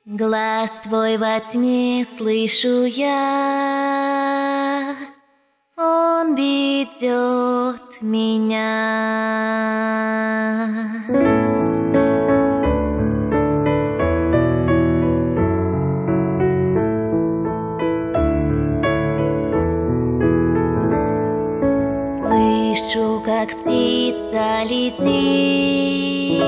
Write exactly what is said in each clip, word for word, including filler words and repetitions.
Глаз твой во тьме слышу я, он ведет меня. Слышу, как птица летит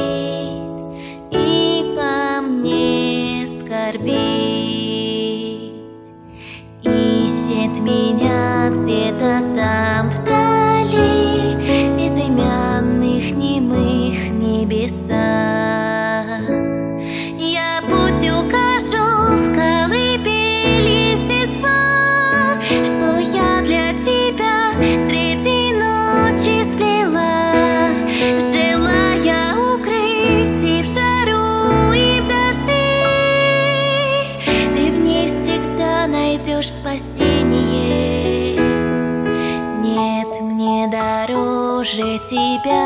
и по мне скорбит, ищет меня где-то там вдали, безымянных немых небесах. Я путь укажу в колыбель естества, что я для тебя среди ночи сплела, желая укрыть и в жару, и в дожди. Ты в ней всегда найдешь спасение. Нет мне дороже тебя,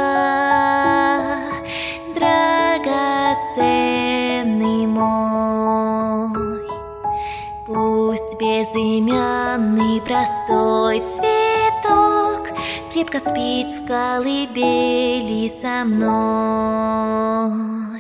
драгоценный мой. Пусть безымянный простой цветок крепко спит в колыбели со мной.